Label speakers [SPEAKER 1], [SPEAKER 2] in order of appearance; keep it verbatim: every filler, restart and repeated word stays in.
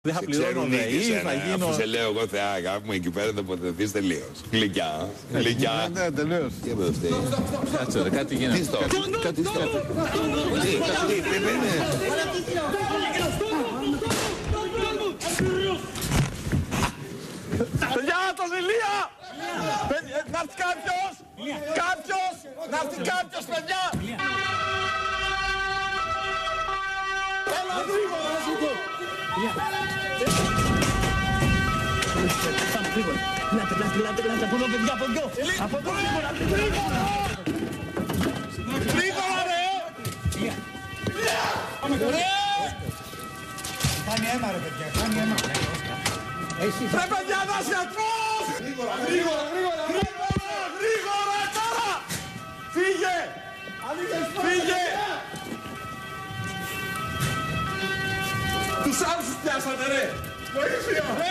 [SPEAKER 1] Δεν θα πληρώνω ΔΕΗ, θα γίνω...
[SPEAKER 2] Αφού σε λέω εγώ θεά αγάπη μου, εκεί πέρα θα αποτεθείς τελείως. Γλυκιά, γλυκιά.
[SPEAKER 1] Ναι, τελείως.
[SPEAKER 2] Τι έπρεπε αυτή.
[SPEAKER 1] Κάτσε ρε, κάτι γίνεται.
[SPEAKER 2] Τι στο.
[SPEAKER 1] Κάτι στο.
[SPEAKER 2] Τι, κάτι, περίμενε.
[SPEAKER 1] Παιδιά, το ζηλία! Να έρθει κάποιος! Κάποιος! Να έρθει κάποιος, παιδιά! Έλα γρήγορα!
[SPEAKER 3] Πάμε γρήγορα. Λάτε, λάτε, λάτε, λάτε, από εδώ παιδιά, από εδώ. Από εδώ γρήγορα, γρήγορα.
[SPEAKER 1] Γρήγορα ρε!
[SPEAKER 4] Κάνει αίμα ρε παιδιά, κάνει αίμα.
[SPEAKER 1] Ρε παιδιά, ένας γιατρός! Γρήγορα, γρήγορα, γρήγορα, γρήγορα, γρήγορα τώρα! Φύγε! Φύγε! Τους άλλους τους πιάσατε ρε! Βοήθεια!